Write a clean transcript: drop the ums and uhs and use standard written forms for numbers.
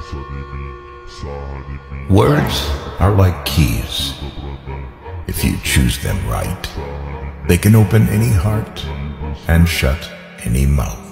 Words are like keys. If you choose them right, they can open any heart and shut any mouth.